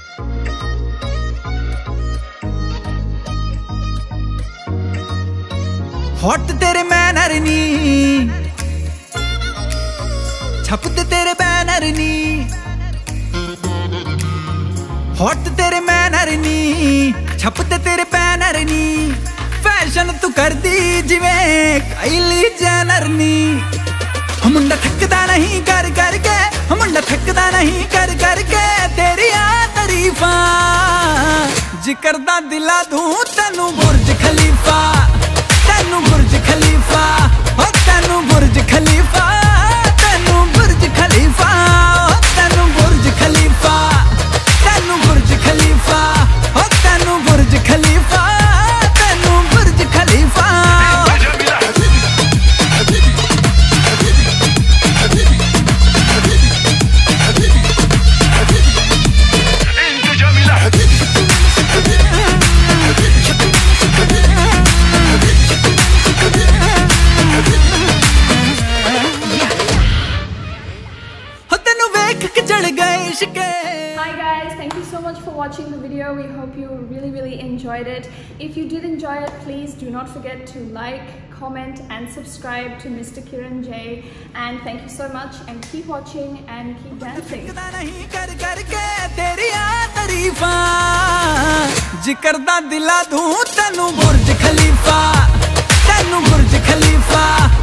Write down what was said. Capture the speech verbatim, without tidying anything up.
Hot तेरे manner नी, छपते तेरे बैनर नी। हॉट तेरे मैनर नी, छपते तेरे बैनर नी। फैशन तू कर दी जिवें काइली जेनर नी। मुंडा थकदा नहीं कर करके, मुंडा थकदा नहीं कर करके तेरिया तारीफां। जिक्र दा दिला दूं तेनू बुर्ज खलीफा, तेनू बुर्ज खलीफा, ओ तेनू बुर्ज खलीफा, तेनू बुर्ज खलीफा, ओ तेनू बुर्ज खलीफा, तेनू बुर्ज खलीफा, ओ तेनू बुर्ज खलीफा, तेनू बुर्ज खलीफा। Hi guys, thank you so much for watching the video. We hope you really really enjoyed it. If you did enjoy it, please do not forget to like, comment and subscribe to Mister Kiran J. And thank you so much and keep watching and keep dancing. जिक्र दा दिला दूं तेनू बुर्ज खलीफा, तेनू बुर्ज खलीफा।